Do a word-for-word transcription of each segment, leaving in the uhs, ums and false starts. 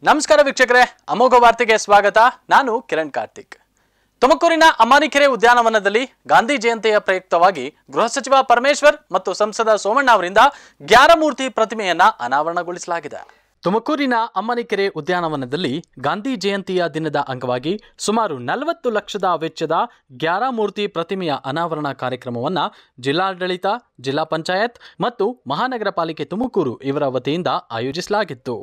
ನಮಸ್ಕಾರ ವೀಕ್ಷಕರೇ, ಅಮೋಘ ವಾರ್ತೆಗೆ ಸ್ವಾಗತ. ನಾನು ಕಿರಣ್ ಕಾರ್ತಿಕ್. ತುಮಕೂರಿನ ಅಮಾನಿಕೆರೆ ಉದ್ಯಾನವನದಲ್ಲಿ ಗಾಂಧಿ ಜಯಂತಿಯ ಪ್ರಯುಕ್ತವಾಗಿ ಗೃಹ ಸಚಿವ ಪರಮೇಶ್ವರ್ ಮತ್ತು ಸಂಸದ ಸೋಮಣ್ಣ ಅವರಿಂದ ಗ್ಯಾರಮೂರ್ತಿ ಪ್ರತಿಮೆಯನ್ನ ಅನಾವರಣಗೊಳಿಸಲಾಗಿದೆ. ತುಮಕೂರಿನ ಅಮ್ಮನಿಕೆರೆ ಉದ್ಯಾನವನದಲ್ಲಿ ಗಾಂಧಿ ಜಯಂತಿಯ ದಿನದ ಅಂಗವಾಗಿ ಸುಮಾರು ನಲವತ್ತು ಲಕ್ಷದ ವೆಚ್ಚದ ಗ್ಯಾರಮೂರ್ತಿ ಪ್ರತಿಮೆಯ ಅನಾವರಣ ಕಾರ್ಯಕ್ರಮವನ್ನು ಜಿಲ್ಲಾಡಳಿತ, ಜಿಲ್ಲಾ ಪಂಚಾಯತ್ ಮತ್ತು ಮಹಾನಗರ ಪಾಲಿಕೆ ತುಮಕೂರು ಇವರ ವತಿಯಿಂದ ಆಯೋಜಿಸಲಾಗಿತ್ತು.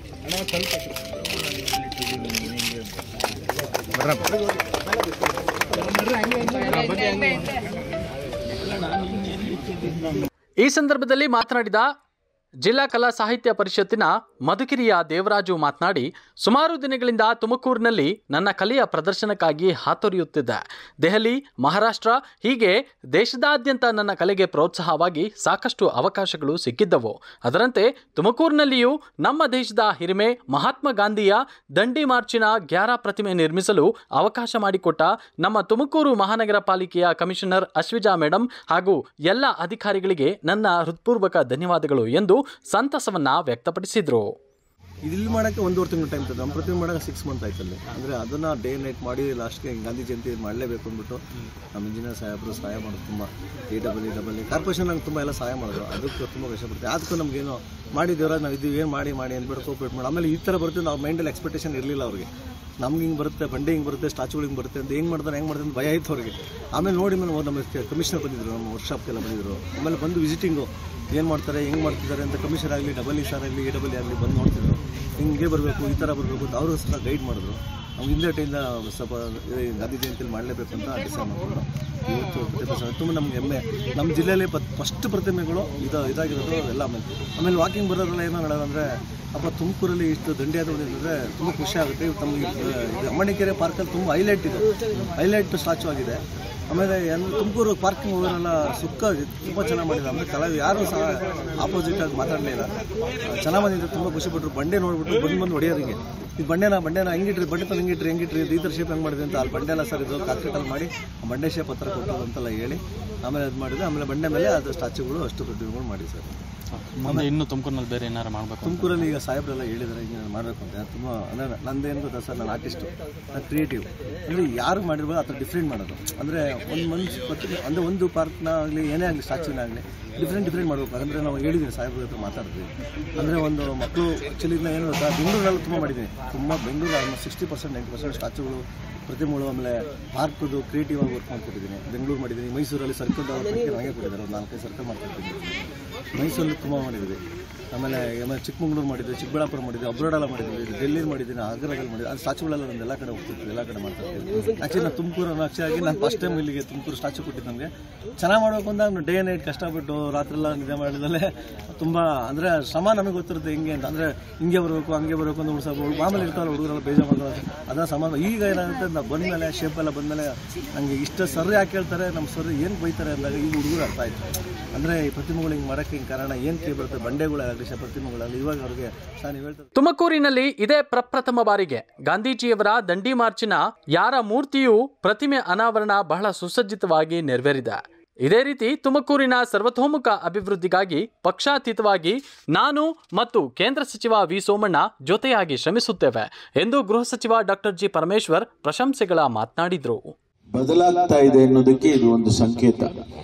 ಈ ಸಂದರ್ಭದಲ್ಲಿ ಮಾತನಾಡಿದ ಜಿಲ್ಲಾ ಕಲಾ ಸಾಹಿತ್ಯ ಪರಿಷತ್ತಿನ ಮಧುಗಿರಿಯ ದೇವರಾಜು ಮಾತನಾಡಿ, ಸುಮಾರು ದಿನಗಳಿಂದ ತುಮಕೂರಿನಲ್ಲಿ ನನ್ನ ಕಲೆಯ ಪ್ರದರ್ಶನಕ್ಕಾಗಿ ಹಾತೊರೆಯುತ್ತಿದ್ದೆ. ದೆಹಲಿ, ಮಹಾರಾಷ್ಟ್ರ ಹೀಗೆ ದೇಶದಾದ್ಯಂತ ನನ್ನ ಕಲೆಗೆ ಪ್ರೋತ್ಸಾಹವಾಗಿ ಸಾಕಷ್ಟು ಅವಕಾಶಗಳು ಸಿಕ್ಕಿದ್ದವು. ಅದರಂತೆ ತುಮಕೂರಿನಲ್ಲಿಯೂ ನಮ್ಮ ದೇಶದ ಹಿರಿಮೆ ಮಹಾತ್ಮ ಗಾಂಧಿಯ ದಂಡಿ ಮಾರ್ಚಿನ ಗ್ಯಾರ ಪ್ರತಿಮೆ ನಿರ್ಮಿಸಲು ಅವಕಾಶ ಮಾಡಿಕೊಟ್ಟ ನಮ್ಮ ತುಮಕೂರು ಮಹಾನಗರ ಪಾಲಿಕೆಯ ಕಮಿಷನರ್ ಅಶ್ವಿಜಾ ಮೇಡಮ್ ಹಾಗೂ ಎಲ್ಲ ಅಧಿಕಾರಿಗಳಿಗೆ ನನ್ನ ಹೃತ್ಪೂರ್ವಕ ಧನ್ಯವಾದಗಳು ಎಂದು ಸಂತಸವನ್ನ ವ್ಯಕ್ತಪಡಿಸಿದ್ರು. ಇಲ್ಲಿ ಮಾಡೋಕ್ಕೆ ಒಂದೂವರೆ ತಿಂಗಳು ಟೈಮ್ ತಗೊಂಡು ನಮ್ಮ ಪ್ರತಿಮೆ ಮಾಡೋಕೆ ಸಿಕ್ಸ್ ಮಂತ್ ಆಯ್ತಲ್ಲಿ. ಅಂದರೆ ಅದನ್ನು ಡೇ ನೈಟ್ ಮಾಡಿ ಲಾಸ್ಟ್ಗೆ ಗಾಂಧಿ ಜಯಂತಿ ಮಾಡಲೇಬೇಕು ಅಂದ್ಬಿಟ್ಟು ನಮ್ಮ ಇಂಜಿನಿಯರ್ ಸಾಹೇಬರು ಸಹಾಯ ಮಾಡೋದು ತುಂಬ A double E double E corporation ನಂಗೆ ತುಂಬ ಎಲ್ಲ ಸಹಾಯ ಮಾಡಿದ್ರು. ಅದಕ್ಕೆ ತುಂಬ ಕಷ್ಟಪಡ್ತೀವಿ. ಅದಕ್ಕೂ ನಮಗೇನು ಮಾಡಿದ್ದೇವ್ರ ನಾವು ಇದು ಏನು ಮಾಡಿ ಮಾಡಿ ಅಂದ್ಬಿಟ್ಟು ಕೋಪರೇಟ್ ಮಾಡಿ ಆಮೇಲೆ ಈ ಥರ ಬರುತ್ತೆ ನಾವು ಮೈಂಡಲ್ಲಿ ಎಕ್ಸ್ಪೆಕ್ಟೇಷನ್ ಇರಲಿಲ್ಲ ಅವ್ರಿಗೆ. ನಮ್ಗೆ ಹಿಂಗೆ ಬರುತ್ತೆ, ಬಂಡೆ ಹಿಂಗೆ ಬರುತ್ತೆ, ಸ್ಟ್ಯಾಚುಗಳು ಹಿಂಗೆ ಬರುತ್ತೆ ಅಂತ ಹೆಂಗೆ ಮಾಡ್ತಾರೆ ಹೆಂಗೆ ಮಾಡ್ತಾರೆ ಅಂತ ಭಯ ಆಯಿತು ಅವ್ರಿಗೆ. ಆಮೇಲೆ ನೋಡಿ ಮೇಲೆ ನಮ್ಮ ಕಮಿಷನರ್ ಬಂದಿದ್ರು, ನಮ್ಮ ವರ್ಕ್ಶಾಪ್ಗೆಲ್ಲ ಬಂದಿದ್ರು. ಆಮೇಲೆ ಬಂದು ವಿಸಿಟಿಂಗು ಏನು ಮಾಡ್ತಾರೆ ಹೆಂಗೆ ಮಾಡ್ತಿದ್ದಾರೆ ಅಂತ ಕಮಿಷನರ್ ಆಗಲಿ, ಡಬಲ್ ಇ ಸಾರ್ ಆಗಲಿ, ಎ ಡಬಲ್ ಇ ಆಗಲಿ ಬಂದು ನೋಡ್ತಿದ್ರು. ಹಿಂಗೆ ಬರಬೇಕು, ಈ ಥರ ಬರಬೇಕು ಅಂತ ಅವರು ಸಹ ಗೈಡ್ ಮಾಡಿದ್ರು. ನಾವು ಹಿಂದೆ ಟೈಮಿಂದ ಸ್ವಲ್ಪ ಗಾಂಧಿ ಜಯಂತಿಯಲ್ಲಿ ಮಾಡಲೇಬೇಕು ಅಂತ ಡಿಸೈಡ್ ಮಾಡಿದ್ರು. ಇವತ್ತು ಪ್ರತಿಭೆ ತುಂಬ ನಮ್ಗೆ ಹೆಮ್ಮೆ. ನಮ್ಮ ಜಿಲ್ಲೆಯಲ್ಲಿ ಪ ಫಸ್ಟ್ ಪ್ರತಿಮೆಗಳು ಇದು ಇದಾಗಿರೋದು ಎಲ್ಲ. ಆಮೇಲೆ ಆಮೇಲೆ ವಾಕಿಂಗ್ ಬರೋದ್ರೆಲ್ಲ ಏನೋ ಹೇಳೋದಂದರೆ, ಅಪ್ಪ ತುಮಕೂರಲ್ಲಿ ಇಷ್ಟು ದಂಡಿಯಾದ ಹೊಡೆದಿದ್ರೆ ತುಂಬ ಖುಷಿ ಆಗುತ್ತೆ. ನಮಗೆ ಅಮ್ಮನಿಕೆರೆ ಪಾರ್ಕಲ್ಲಿ ತುಂಬ ಹೈಲೈಟ್ ಇದೆ, ಹೈಲೈಟ್ ಸ್ಟ್ಯಾಚು ಆಗಿದೆ. ಆಮೇಲೆ ಎಲ್ಲ ತುಮಕೂರು ಪಾರ್ಕಿಂಗ್ ಹೋಗೋರೆಲ್ಲ ಸುಕ್ಕ ತುಂಬ ಚೆನ್ನಾಗಿ ಮಾಡಿದ್ದಾರೆ. ಅಂದರೆ ಕಲಾವಿ ಯಾರೂ ಸಹ ಆಪೋಸಿಟಾಗಿ ಮಾತಾಡಲಿಲ್ಲ, ಚೆನ್ನಾಗಿ ಬಂದಿದ್ದು. ತುಂಬ ಖುಷಿಪಟ್ಟರು. ಬಂಡೆ ನೋಡ್ಬಿಟ್ಟು ಬಂದು ಬಂದು ಹೊಡೆಯೋರಿಗೆ ಈ ಬಂಡೆನ ಬಂಡೆನ ಹೆಂಗಿಟ್ರಿ, ಬಂಡೆ ತಂದು ಹೆಂಗಿಟ್ರಿ ಹೆಂಗಿಟ್ರಿ ಈ ಥರ ಶೇಪ್ ಹೆಂಗೆ ಮಾಡಿದೆ ಅಂತ ಅಲ್ಲಿ ಬಂಡೆ ಎಲ್ಲ ಸರ್ ಇದು ಕಾಕ್ರೀಟಲ್ಲಿ ಮಾಡಿ ಬಂಡೆ ಶೇಪ್ ಹತ್ರ ಕೊಟ್ಟು ಅಂತೆಲ್ಲ ಹೇಳಿ ಆಮೇಲೆ ಅದು ಮಾಡಿದೆ. ಆಮೇಲೆ ಬಂಡೆ ಮೇಲೆ ಅದು ಸ್ಟ್ಯಾಚುಗಳು ಅಷ್ಟು ಪ್ರತಿಮೆಗಳು ಮಾಡಿ ಸರ್. ಮುಂದೆ ಇನ್ನೂ ತುಮಕೂರಿನಲ್ಲಿ ಬೇರೆ ಏನಾರು ಮಾಡಬೇಕು? ತುಮಕೂರಲ್ಲಿ ಈಗ ಸಾಹೇಬ್ರೆಲ್ಲ ಹೇಳಿದರೆ ಹಿಂಗೆ ಮಾಡಬೇಕು ಅಂತ. ತುಂಬ ಅಂದರೆ ನಂದೇನು ಗೊತ್ತಾ ಸರ್, ನಾನು ಆರ್ಟಿಸ್ಟು, ನಾನು ಕ್ರಿಯೇಟಿವ್. ಅಂದರೆ ಯಾರು ಮಾಡಿರ್ಬೋದು ಆ ಥರ ಡಿಫ್ರೆಂಟ್ ಮಾಡೋದು. ಅಂದರೆ ಒಂದು ಮನ್ಸು ಪ್ರತಿಮೆ ಅಂದರೆ ಒಂದು ಪಾರ್ಕ್ನ ಆಗಲಿ ಏನೇ ಆಗಲಿ ಸ್ಟ್ಯಾಚ್ಯೂನ ಆಗಲಿ ಡಿಫ್ರೆಂಟ್ ಡಿಫ್ರೆಂಟ್ ಮಾಡಬೇಕು. ಅಂದರೆ ನಾವು ಹೇಳಿದ್ದೀವಿ ಸಾಹೇಬ್ರ ಹತ್ರ ಮಾತಾಡ್ತೀವಿ. ಅಂದರೆ ಒಂದು ಮಕ್ಕಳು ಆ್ಯಕ್ಚುಲಿ ಏನು ಗೊತ್ತಾ, ಬೆಂಗಳೂರಲ್ಲಿ ತುಂಬ ಮಾಡಿದ್ದೀನಿ. ತುಂಬ Bengaluru almost sixty percent ninety percent ಸ್ಟ್ಯಾಚ್ಯೂಗಳು, ಪ್ರತಿಮೆಗಳು, ಆಮೇಲೆ ಪಾರ್ಕ್ದು ಕ್ರಿಯೇಟಿವ್ ಆಗಿ ವರ್ಕ್ ಮಾಡ್ಕೊಟ್ಟಿದ್ದೀನಿ. ಬೆಂಗಳೂರು ಮಾಡಿದ್ದೀನಿ, ಮೈಸೂರಲ್ಲಿ ಸರ್ಕಲ್ ನನಗೆ ಕೊಟ್ಟಿದ್ದಾರೆ, ಒಂದು ನಾಲ್ಕೈದು ಸರ್ಕಲ್ ಮಾಡ್ಕೊಟ್ಟಿದ್ದೀನಿ. ಮೈಸೂರಲ್ಲಿ ತುಂಬ ಮಾಡಿದ್ವಿ. ಆಮೇಲೆ ಆಮೇಲೆ ಚಿಕ್ಕಮಂಗ್ಳೂರು ಮಾಡಿದ್ವಿ, ಚಿಕ್ಕಬಳ್ಳಾಪುರ ಮಾಡಿದ್ವಿ, ಅಬ್ರೋಡೆಲ್ಲ ಮಾಡಿದ್ವಿ, ಡೆಲ್ಲಿ ಮಾಡಿದ್ದೀನಿ, ಆಗ್ರಾದಲ್ಲಿ ಮಾಡಿದ್ವಿ. ಅದು ಸ್ಟ್ಯಾಚುಗಳೆಲ್ಲ ನಮ್ದು ಎಲ್ಲ ಕಡೆ ಹೋಗ್ತಿದ್ವಿ, ಎಲ್ಲ ಕಡೆ ಮಾಡ್ತಾ ಇರ್ತೀವಿ. ಆ್ಯಕ್ಚುಲಿ ನಾನು ತುಮಕೂರನ್ನು ಆ್ಯಕ್ಚುಲಾಗಿ ನಾನು ಫಸ್ಟ್ ಟೈಮ್ ಇಲ್ಲಿಗೆ ತುಮಕೂರು ಸ್ಟ್ಯಾಚು ಕೊಟ್ಟಿದ್ದು ನಮಗೆ ಚೆನ್ನಾಗಿ ಮಾಡಬೇಕು ಅಂತ. ನಾನು ಡೇ ನೈಟ್ ಕಷ್ಟಪಟ್ಟು ರಾತ್ರಿಯೆಲ್ಲ ನಿದ್ದೆ ಮಾಡಿದಲ್ಲೇ ತುಂಬ ಅಂದರೆ ಶ್ರಮ ನಮಗೆ ಗೊತ್ತಿರುತ್ತೆ ಹೆಂಗೆ ಅಂತ. ಅಂದರೆ ಹಿಂಗೆ ಬರಬೇಕು ಹಂಗೆ ಬರಬೇಕು ಅಂತ ಉಳಿಸೋದು ಮಾಮೂಲಿ ಇರ್ತಾವಲ್ಲ ಹುಡುಗರೆಲ್ಲ ಬೇಜಾರು ಮಾಡೋದು, ಅದನ್ನ ಸಮಾನ. ಈಗ ಏನಾಗುತ್ತೆ, ನಾವು ಬಂದಮೇಲೆ ಶೇಪೆಲ್ಲ ಬಂದಮೇಲೆ ನನಗೆ ಇಷ್ಟ ಸರ್ ಯಾಕೆ ಹೇಳ್ತಾರೆ, ನಮ್ಮ ಸರ್ ಏನು ಬೈತಾರೆ ಅಂದಾಗ ಈಗ ಹುಡುಗರು ಅರ್ಥ ಆಯಿತು. ಅಂದರೆ ಈ ಪ್ರತಿಮೆಗಳು ಹಿಂಗೆ ಮಾಡೋಕ್ಕೆ ಹಿಂಗೆ ಕಾರಣ ಏನು ಕೇ ಬರುತ್ತೆ, ಬಂಡೆಗಳಾಗಲಿ ಪ್ರತಿಮೆಗಳಲ್ಲಿ ಇವಾಗ ಅವ್ರಿಗೆ ನೀವು ಹೇಳ್ತಾರೆ. ತುಮಕೂರಿನಲ್ಲಿ ಇದೇ ಪ್ರಪ್ರಥಮ ಬಾರಿಗೆ ಗಾಂಧೀಜಿಯವರ ದಂಡಿ ಮಾರ್ಚಿನ ಯಾರ ಮೂರ್ತಿಯು ಪ್ರತಿಮೆ ಅನಾವರಣ ಬಹಳ ಸುಸಜ್ಜಿತವಾಗಿ ನೆರವೇರಿದೆ. ಇದೇ ರೀತಿ ತುಮಕೂರಿನ ಸರ್ವತೋಮುಖ ಅಭಿವೃದ್ಧಿಗಾಗಿ ಪಕ್ಷಾತೀತವಾಗಿ ನಾನು ಮತ್ತು ಕೇಂದ್ರ ಸಚಿವ ವಿ ಸೋಮಣ್ಣ ಜೊತೆಯಾಗಿ ಶ್ರಮಿಸುತ್ತೇವೆ ಎಂದು ಗೃಹ ಸಚಿವ ಡಾಕ್ಟರ್ ಜಿ ಪರಮೇಶ್ವರ್ ಪ್ರಶಂಸೆಗಳ ಮಾತನಾಡಿದರು. ಬದಲಾಗ್ತಾ ಇದೆ ಅನ್ನೋದಕ್ಕೆ ಇದು ಒಂದು ಸಂಕೇತ.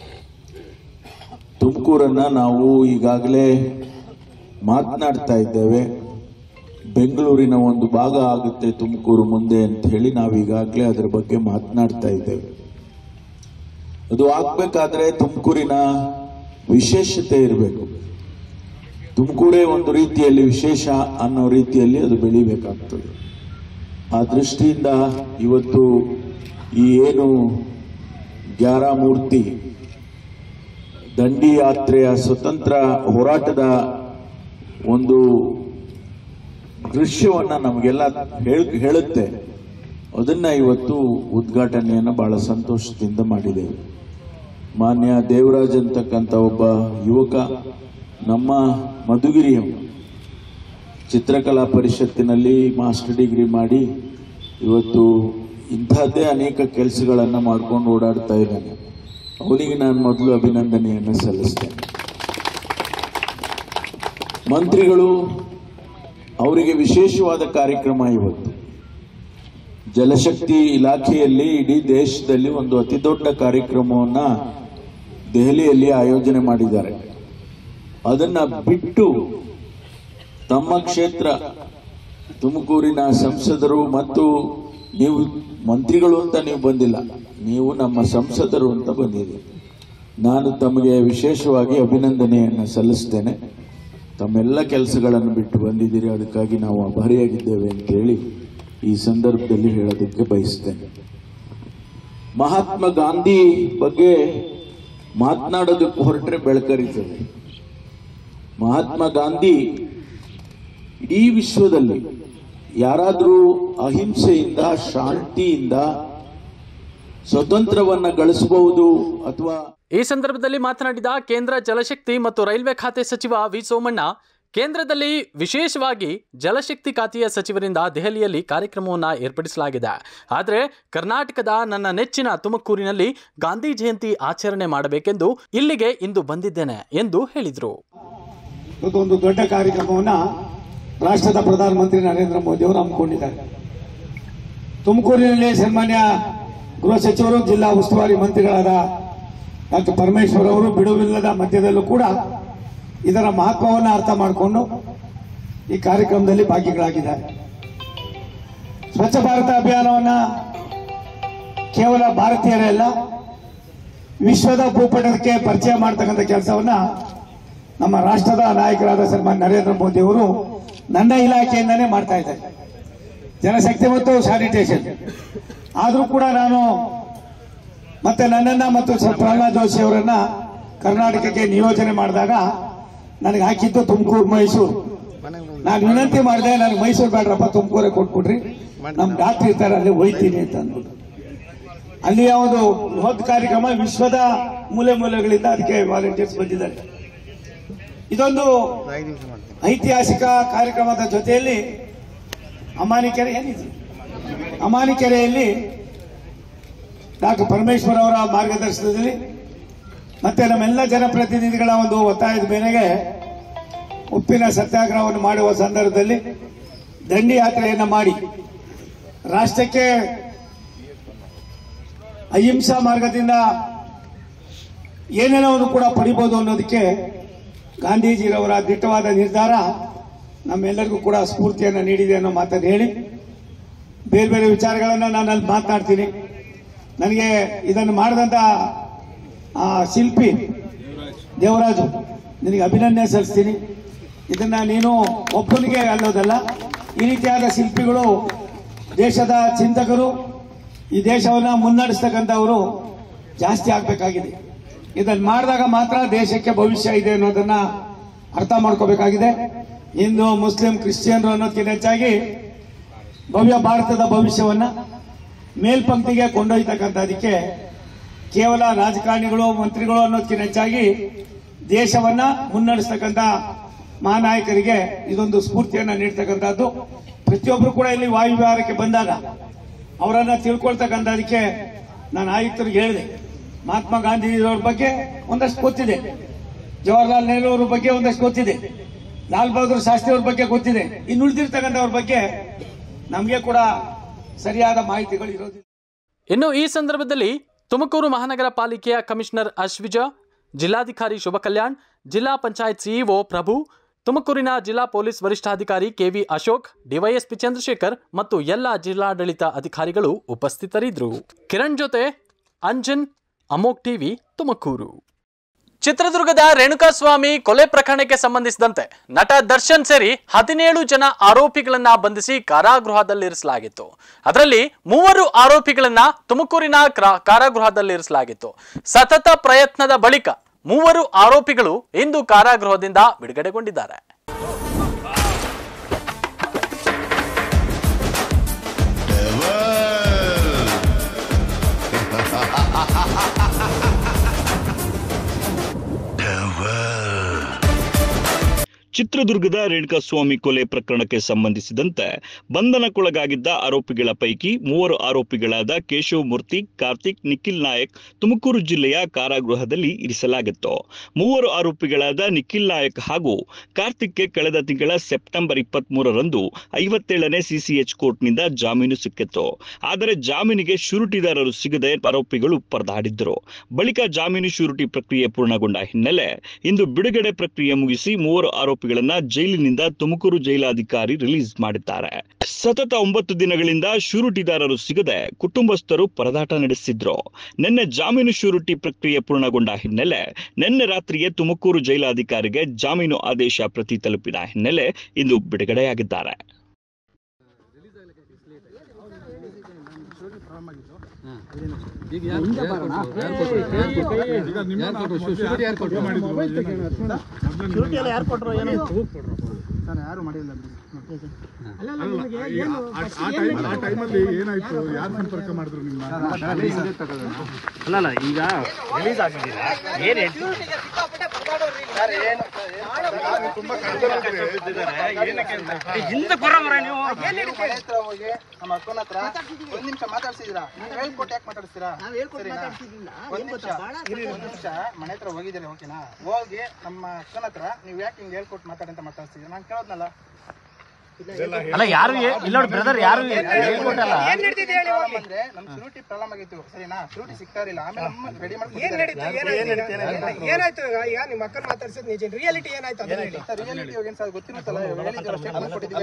ತುಮಕೂರನ್ನ ನಾವು ಈಗಾಗಲೇ ಮಾತನಾಡ್ತಾ ಇದ್ದೇವೆ, ಬೆಂಗಳೂರಿನ ಒಂದು ಭಾಗ ಆಗುತ್ತೆ ತುಮಕೂರು ಮುಂದೆ ಅಂತ ಹೇಳಿ ನಾವು ಈಗಾಗಲೇ ಅದರ ಬಗ್ಗೆ ಮಾತನಾಡ್ತಾ ಇದ್ದೇವೆ. ಅದು ಆಗ್ಬೇಕಾದ್ರೆ ತುಮಕೂರಿನ ವಿಶೇಷತೆ ಇರಬೇಕು. ತುಮಕೂರೇ ಒಂದು ರೀತಿಯಲ್ಲಿ ವಿಶೇಷ ಅನ್ನೋ ರೀತಿಯಲ್ಲಿ ಅದು ಬೆಳಿಬೇಕಾಗ್ತದೆ. ಆ ದೃಷ್ಟಿಯಿಂದ ಇವತ್ತು ಈ ಏನು ಗ್ಯಾರಮೂರ್ತಿ ದಂಡಿ ಯಾತ್ರೆಯ ಸ್ವತಂತ್ರ ಹೋರಾಟದ ಒಂದು ದೃಶ್ಯವನ್ನ ನಮಗೆಲ್ಲ ಹೇಳುತ್ತೆ, ಅದನ್ನ ಇವತ್ತು ಉದ್ಘಾಟನೆಯನ್ನು ಬಹಳ ಸಂತೋಷದಿಂದ ಮಾಡಿದ್ದೇವೆ. ಮಾನ್ಯ ದೇವರಾಜ್ ಅಂತಕ್ಕಂಥ ಒಬ್ಬ ಯುವಕ ನಮ್ಮ ಮಧುಗಿರಿಯ ಚಿತ್ರಕಲಾ ಪರಿಷತ್ತಿನಲ್ಲಿ ಮಾಸ್ಟರ್ ಡಿಗ್ರಿ ಮಾಡಿ ಇವತ್ತು ಇಂಥದ್ದೇ ಅನೇಕ ಕೆಲಸಗಳನ್ನು ಮಾಡ್ಕೊಂಡು ಓಡಾಡ್ತಾ ಇದ್ದಾನೆ. ಅವನಿಗೆ ನಾನು ಮೊದಲು ಅಭಿನಂದನೆಯನ್ನು ಸಲ್ಲಿಸ್ತೇನೆ. ಮಂತ್ರಿಗಳು ಅವರಿಗೆ ವಿಶೇಷವಾದ ಕಾರ್ಯಕ್ರಮ ಇವತ್ತು. ಜಲಶಕ್ತಿ ಇಲಾಖೆಯಲ್ಲಿ ಇಡೀ ದೇಶದಲ್ಲಿ ಒಂದು ಅತಿ ದೊಡ್ಡ ಕಾರ್ಯಕ್ರಮವನ್ನ ದೆಹಲಿಯಲ್ಲಿ ಆಯೋಜನೆ ಮಾಡಿದ್ದಾರೆ. ಅದನ್ನ ಬಿಟ್ಟು ತಮ್ಮ ಕ್ಷೇತ್ರ ತುಮಕೂರಿನ ಸಂಸದರು ಮತ್ತು ನೀವು ಮಂತ್ರಿಗಳು ಅಂತ ನೀವು ಬಂದಿಲ್ಲ, ನೀವು ನಮ್ಮ ಸಂಸದರು ಅಂತ ಬಂದಿದ್ದೀರಿ. ನಾನು ತಮಗೆ ವಿಶೇಷವಾಗಿ ಅಭಿನಂದನೆಯನ್ನು ಸಲ್ಲಿಸ್ತೇನೆ. ತಮ್ಮೆಲ್ಲ ಕೆಲಸಗಳನ್ನು ಬಿಟ್ಟು ಬಂದಿದ್ದೀರಿ, ಅದಕ್ಕಾಗಿ ನಾವು ಆಭಾರಿಯಾಗಿದ್ದೇವೆ ಅಂತ ಹೇಳಿ ಈ ಸಂದರ್ಭದಲ್ಲಿ ಹೇಳೋದಕ್ಕೆ ಬಯಸ್ತೇನೆ. ಮಹಾತ್ಮ ಗಾಂಧಿ ಬಗ್ಗೆ ಮಾತನಾಡೋದಕ್ಕೆ ಹೊರಟ್ರೆ ಬೆಳಕರಿತದೆ. ಮಹಾತ್ಮ ಗಾಂಧಿ ಇಡೀ ವಿಶ್ವದಲ್ಲಿ ಯಾರಾದರೂ ಅಹಿಂಸೆಯಿಂದ ಶಾಂತಿಯಿಂದ ಸ್ವತಂತ್ರವನ್ನ ಗಳಿಸಬಹುದು ಅಥವಾ ಈ ಸಂದರ್ಭದಲ್ಲಿ ಮಾತನಾಡಿದ ಕೇಂದ್ರ ಜಲಶಕ್ತಿ ಮತ್ತು ರೈಲ್ವೆ ಖಾತೆ ಸಚಿವ ವಿ ಸೋಮಣ್ಣ, ಕೇಂದ್ರದಲ್ಲಿ ವಿಶೇಷವಾಗಿ ಜಲಶಕ್ತಿ ಖಾತೆಯ ಸಚಿವರಿಂದ ದೆಹಲಿಯಲ್ಲಿ ಕಾರ್ಯಕ್ರಮವನ್ನು ಏರ್ಪಡಿಸಲಾಗಿದೆ. ಆದರೆ ಕರ್ನಾಟಕದ ನನ್ನ ನೆಚ್ಚಿನ ತುಮಕೂರಿನಲ್ಲಿ ಗಾಂಧಿ ಜಯಂತಿ ಆಚರಣೆ ಮಾಡಬೇಕೆಂದು ಇಲ್ಲಿಗೆ ಇಂದು ಬಂದಿದ್ದೇನೆ ಎಂದು ಹೇಳಿದರು. ಒಂದು ದೊಡ್ಡ ಕಾರ್ಯಕ್ರಮವನ್ನು ರಾಷ್ಟ್ರದ ಪ್ರಧಾನಮಂತ್ರಿ ನರೇಂದ್ರ ಮೋದಿ ಅವರು ಹಮ್ಮಿಕೊಂಡಿದ್ದಾರೆ. ತುಮಕೂರಿನಲ್ಲಿ ಸನ್ಮಾನ್ಯ ಗೃಹ ಸಚಿವರು, ಜಿಲ್ಲಾ ಉಸ್ತುವಾರಿ ಮಂತ್ರಿಗಳಾದ ಡಾಕ್ಟರ್ ಪರಮೇಶ್ವರ್ ಅವರು ಬಿಡುವಿಲ್ಲದ ಮಧ್ಯದಲ್ಲೂ ಕೂಡ ಇದರ ಮಹತ್ವವನ್ನು ಅರ್ಥ ಮಾಡಿಕೊಂಡು ಈ ಕಾರ್ಯಕ್ರಮದಲ್ಲಿ ಭಾಗಿಗಳಾಗಿದ್ದಾರೆ. ಸ್ವಚ್ಛ ಭಾರತ ಅಭಿಯಾನವನ್ನು ಕೇವಲ ಭಾರತೀಯರಲ್ಲ, ವಿಶ್ವದ ಭೂಪಟಕ್ಕೆ ಪರಿಚಯ ಮಾಡತಕ್ಕಂಥ ಕೆಲಸವನ್ನ ನಮ್ಮ ರಾಷ್ಟ್ರದ ನಾಯಕರಾದ ಸನ್ಮಾನ್ಯ ನರೇಂದ್ರ ಮೋದಿ ಅವರು ನನ್ನ ಇಲಾಖೆಯಿಂದನೇ ಮಾಡ್ತಾ ಇದ್ದಾರೆ. ಜನಶಕ್ತಿ ಮತ್ತು ಸ್ಯಾನಿಟೇಷನ್ ಆದರೂ ಕೂಡ ನಾನು ಮತ್ತೆ ನನ್ನನ್ನ ಮತ್ತು ಪ್ರಹ್ಲಾದ್ ಜೋಶಿ ಅವರನ್ನ ಕರ್ನಾಟಕಕ್ಕೆ ನಿಯೋಜನೆ ಮಾಡಿದಾಗ ನನಗೆ ಹಾಕಿದ್ದು ತುಮಕೂರು ಮೈಸೂರು. ನಾನು ವಿನಂತಿ ಮಾಡಿದೆ, ನನಗೆ ಮೈಸೂರು ಬೇಡ್ರಪ್ಪ, ತುಮಕೂರೇ ಕೊಟ್ಬಿಡ್ರಿ, ನಮ್ಮ ಡಾಕ್ಟರ್ ಇರ್ತಾರೆ, ಅಲ್ಲಿ ಹೋಯ್ತೀನಿ ಅಂತ ಅಂದ್ಬಿಟ್ಟು. ಅಲ್ಲಿ ಒಂದು ಬೃಹತ್ ಕಾರ್ಯಕ್ರಮ, ವಿಶ್ವದ ಮೂಲೆ ಮೂಲೆಗಳಿಂದ ಅದಕ್ಕೆ ವಾಲಂಟಿಯರ್ಸ್ ಬಂದಿದ್ದಾರೆ. ಇದೊಂದು ಐತಿಹಾಸಿಕ ಕಾರ್ಯಕ್ರಮದ ಜೊತೆಯಲ್ಲಿ ಅಮಾನಿಕೆರೆ ಏನಿದೆ ಅಮಾನಿಕೆರೆಯಲ್ಲಿ ಡಾಕ್ಟರ್ ಪರಮೇಶ್ವರ್ ಅವರ ಮಾರ್ಗದರ್ಶನದಲ್ಲಿ ಮತ್ತೆ ನಮ್ಮೆಲ್ಲ ಜನಪ್ರತಿನಿಧಿಗಳ ಒಂದು ಒತ್ತಾಯದ ಮೇರೆಗೆ ಉಪ್ಪಿನ ಸತ್ಯಾಗ್ರಹವನ್ನು ಮಾಡುವ ಸಂದರ್ಭದಲ್ಲಿ ದಂಡಿ ಯಾತ್ರೆಯನ್ನು ಮಾಡಿ ರಾಷ್ಟ್ರಕ್ಕೆ ಅಹಿಂಸಾ ಮಾರ್ಗದಿಂದ ಏನೆಲ್ಲವನ್ನು ಕೂಡ ಪಡಿಬಹುದು ಅನ್ನೋದಕ್ಕೆ ಗಾಂಧೀಜಿರವರ ದಿಟ್ಟವಾದ ನಿರ್ಧಾರ ನಮ್ಮೆಲ್ಲರಿಗೂ ಕೂಡ ಸ್ಫೂರ್ತಿಯನ್ನು ನೀಡಿದೆ ಅನ್ನೋ ಮಾತನ್ನು ಹೇಳಿ ಬೇರೆ ಬೇರೆ ವಿಚಾರಗಳನ್ನು ನಾನು ಅಲ್ಲಿ ಮಾತನಾಡ್ತೀನಿ. ನನಗೆ ಇದನ್ನು ಮಾಡಿದಂಥ ಶಿಲ್ಪಿ ದೇವರಾಜು, ನಿನಗೆ ಅಭಿನಂದನೆ ಸಲ್ಲಿಸ್ತೀನಿ. ಇದನ್ನ ನೀನು ಒಬ್ಬನಿಗೆ ಅನ್ನೋದಲ್ಲ, ಈ ರೀತಿಯಾದ ಶಿಲ್ಪಿಗಳು ದೇಶದ ಚಿಂತಕರು, ಈ ದೇಶವನ್ನು ಮುನ್ನಡೆಸ್ತಕ್ಕಂಥವರು ಜಾಸ್ತಿ ಆಗಬೇಕಾಗಿದೆ. ಇದನ್ನು ಮಾಡಿದಾಗ ಮಾತ್ರ ದೇಶಕ್ಕೆ ಭವಿಷ್ಯ ಇದೆ ಅನ್ನೋದನ್ನ ಅರ್ಥ ಮಾಡ್ಕೋಬೇಕಾಗಿದೆ. ಹಿಂದೂ, ಮುಸ್ಲಿಂ, ಕ್ರಿಶ್ಚಿಯನ್ರು ಅನ್ನೋದಕ್ಕಿಂತ ಹೆಚ್ಚಾಗಿ ಭವ್ಯ ಭಾರತದ ಭವಿಷ್ಯವನ್ನ ಮೇಲ್ಪಂಕ್ತಿಗೆ ಕೊಂಡೊಯ್ತಕ್ಕಂಥದಕ್ಕೆ ಕೇವಲ ರಾಜಕಾರಣಿಗಳು, ಮಂತ್ರಿಗಳು ಅನ್ನೋದಕ್ಕಿಂತ ಹೆಚ್ಚಾಗಿ ದೇಶವನ್ನ ಮುನ್ನಡೆಸ್ತಕ್ಕಂಥ ಮಹಾನಾಯಕರಿಗೆ ಇದೊಂದು ಸ್ಫೂರ್ತಿಯನ್ನ ನೀಡ್ತಕ್ಕಂಥದ್ದು. ಪ್ರತಿಯೊಬ್ಬರು ಕೂಡ ಇಲ್ಲಿ ವಾಯುವಿಹಾರಕ್ಕೆ ಬಂದಾಗ ಅವರನ್ನ ತಿಳ್ಕೊಳ್ತಕ್ಕಂಥದಕ್ಕೆ ನಾನು ಆಯುಕ್ತರಿಗೆ ಹೇಳಿದೆ. ಮಹಾತ್ಮ ಗಾಂಧೀಜಿಯವರ ಬಗ್ಗೆ ಒಂದಷ್ಟು ಗೊತ್ತಿದೆ, ಜವಾಹರ್ಲಾಲ್ ನೆಹರು ಅವರ ಬಗ್ಗೆ ಒಂದಷ್ಟು ಗೊತ್ತಿದೆ, ಲಾಲ್ ಬಹದ್ದೂರ್ ಶಾಸ್ತ್ರಿ ಅವ್ರ ಬಗ್ಗೆ ಗೊತ್ತಿದೆ. ಇನ್ನು ಉಳಿದಿರ್ತಕ್ಕಂಥವ್ರ ಬಗ್ಗೆ ನಮಗೆ ಕೂಡ ಸರಿಯಾದ ಮಾಹಿತಿಗಳು ಇರೋದಿಲ್ಲ. ಇನ್ನು ಈ ಸಂದರ್ಭದಲ್ಲಿ ತುಮಕೂರು ಮಹಾನಗರ ಪಾಲಿಕೆಯ ಕಮಿಷನರ್ ಅಶ್ವಿಜ, ಜಿಲ್ಲಾಧಿಕಾರಿ ಶುಭ ಕಲ್ಯಾಣ್, ಜಿಲ್ಲಾ ಪಂಚಾಯತ್ ಸಿಇಒ ಪ್ರಭು, ತುಮಕೂರಿನ ಜಿಲ್ಲಾ ಪೊಲೀಸ್ ವರಿಷ್ಠಾಧಿಕಾರಿ ಕೆವಿ ಅಶೋಕ್, ಡಿವೈಎಸ್ಪಿ ಚಂದ್ರಶೇಖರ್ ಮತ್ತು ಎಲ್ಲ ಜಿಲ್ಲಾಡಳಿತ ಅಧಿಕಾರಿಗಳು ಉಪಸ್ಥಿತರಿದ್ದರು. ಕಿರಣ್ ಜೊತೆ ಅಂಜನ್, ಅಮೋಕ್ ಟಿವಿ, ತುಮಕೂರು. ಚಿತ್ರದುರ್ಗದ ರೇಣುಕಾಸ್ವಾಮಿ ಕೊಲೆ ಪ್ರಕರಣಕ್ಕೆ ಸಂಬಂಧಿಸಿದಂತೆ ನಟ ದರ್ಶನ್ ಸೇರಿ ಹದಿನೇಳು ಜನ ಆರೋಪಿಗಳನ್ನ ಬಂಧಿಸಿ ಕಾರಾಗೃಹದಲ್ಲಿರಿಸಲಾಗಿತ್ತು. ಅದರಲ್ಲಿ ಮೂವರು ಆರೋಪಿಗಳನ್ನ ತುಮಕೂರಿನ ಕಾರಾಗೃಹದಲ್ಲಿರಿಸಲಾಗಿತ್ತು. ಸತತ ಪ್ರಯತ್ನದ ಬಳಿಕ ಮೂವರು ಆರೋಪಿಗಳು ಇಂದು ಕಾರಾಗೃಹದಿಂದ ಬಿಡುಗಡೆಗೊಂಡಿದ್ದಾರೆ. ಚಿತ್ರದುರ್ಗದ ರೇಣುಕಾಸ್ವಾಮಿ ಕೊಲೆ ಪ್ರಕರಣಕ್ಕೆ ಸಂಬಂಧಿಸಿದಂತೆ ಬಂಧನಕ್ಕೊಳಗಾಗಿದ್ದ ಆರೋಪಿಗಳ ಪೈಕಿ ಮೂವರು ಆರೋಪಿಗಳಾದ ಕೇಶವ್ ಮೂರ್ತಿ, ಕಾರ್ತಿಕ್, ನಿಖಿಲ್ ನಾಯಕ್ ತುಮಕೂರು ಜಿಲ್ಲೆಯ ಕಾರಾಗೃಹದಲ್ಲಿ ಇರಿಸಲಾಗಿತ್ತು. ಮೂವರು ಆರೋಪಿಗಳಾದ ನಿಖಿಲ್ ನಾಯಕ್ ಹಾಗೂ ಕಾರ್ತಿಕ್ಗೆ ಕಳೆದ ತಿಂಗಳ ಸೆಪ್ಟೆಂಬರ್ ಇಪ್ಪತ್ತ್ ಮೂರರಂದು ಐವತ್ತೇಳನೇ ಸಿಸಿಎಚ್ ಕೋರ್ಟ್ನಿಂದ ಜಾಮೀನು ಸಿಕ್ಕಿತ್ತು. ಆದರೆ ಜಾಮೀನಿಗೆ ಶೂರಿಟಿದಾರರು ಸಿಗದೆ ಆರೋಪಿಗಳು ಪರದಾಡಿದ್ದರು. ಬಳಿಕ ಜಾಮೀನು ಶೂರಿಟಿ ಪ್ರಕ್ರಿಯೆ ಪೂರ್ಣಗೊಂಡ ಹಿನ್ನೆಲೆ ಇಂದು ಬಿಡುಗಡೆ ಪ್ರಕ್ರಿಯೆ ಮುಗಿಸಿ ಮೂವರು ಆರೋಪಿಗಳನ್ನ ಜೈಲಿನಿಂದ ತುಮಕೂರು ಜೈಲಾಧಿಕಾರಿ ರಿಲೀಸ್ ಮಾಡಿದ್ದಾರೆ. ಸತತ ಒಂಬತ್ತು ದಿನಗಳಿಂದ ಶೂರಿಟಿದಾರರು ಸಿಗದೆ ಕುಟುಂಬಸ್ಥರು ಪರದಾಟ ನಡೆಸಿದ್ರು. ನಿನ್ನೆ ಜಾಮೀನು ಶೂರಿಟಿ ಪ್ರಕ್ರಿಯೆ ಪೂರ್ಣಗೊಂಡ ಹಿನ್ನೆಲೆ ನಿನ್ನೆ ರಾತ್ರಿಯೇ ತುಮಕೂರು ಜೈಲಾಧಿಕಾರಿಗೆ ಜಾಮೀನು ಆದೇಶ ಪ್ರತಿ ತಲುಪಿದ ಹಿನ್ನೆಲೆ ಇಂದು ಬಿಡುಗಡೆಯಾಗಿದ್ದಾರೆ. ಯಾರು ಮಾಡಿಲ್ಲ ಏನಾಯ್ತು? ಯಾರು ಸಂಪರ್ಕ ಮಾಡಿದ್ರು ನಿಮ್ಮ? ಅಲ್ಲ ಈಗ ರಿಲೀಸ್ ಆಗಿದ್ದೀರಾ ಏನು ಹಿಂದೆ ಬರೋರ ನೀವು ಹೋಗಿ ನಮ್ಮ ಅಕ್ಕನ ಹತ್ರ ಒಂದ್ ನಿಮಿಷ ಮಾತಾಡ್ಸಿದ್ದೀರಾ? ನೀವು ಹೇಳ್ಕೊಟ್ಟು ಯಾಕೆ ಮಾತಾಡ್ತೀರಾ? ಒಂದ್ ನಿಮಿಷ ಒಂದ್ ನಿಮಿಷ ಮನೆ ಹತ್ರ ಹೋಗಿದ್ದೀರಿ, ಓಕೆನಾ? ಹೋಗಿ ನಮ್ಮ ಅಕ್ಕನ ಹತ್ರ ನೀವು ಯಾಕೆ ಹಿಂಗೆ ಹೇಳ್ಕೊಟ್ಟು ಮಾತಾಡಂತ ಮಾತಾಡ್ಸಿದ್ದೀರಾ? ನಾನು ಕೇಳೋದ್ನಲ್ಲ. ಅಲ್ಲ ಯಾರು ಇಲ್ಲ ನೋಡಿ ಬ್ರದರ್, ಯಾರು ಹೇಳ್ಕೊಟ್ಟಲ್ಲ. ಅಂದ್ರೆ ನಮ್ ಶೂರಿಟಿ ಪ್ರಾಬ್ಲಮ್ ಆಗಿತ್ತು, ಸರಿನಾ? ಶೂರಿಟಿ ಸಿಗ್ತಾ ಇರಲಿಲ್ಲ. ಆಮೇಲೆ ನಮ್ಮ ರೆಡಿ ಮಾಡ್ಕೊಂಡು ಏನಾಯ್ತು? ಈಗ ನಿಮ್ಮ ಅಕ್ಕನ ಮಾತಾಡ್ಸಿದ್ ನಿಜ, ರಿಯಾಲಿಟಿ ಏನಾಯ್ತು? ರಿಯಾಲಿಟಿ ಏನ್ ಸರ್ ಗೊತ್ತಿರುತ್ತಲ್ಲ, ಸ್ಟೇಟ್ಮೆಂಟ್ ಕೊಟ್ಟಿದ್ದೀವಿ.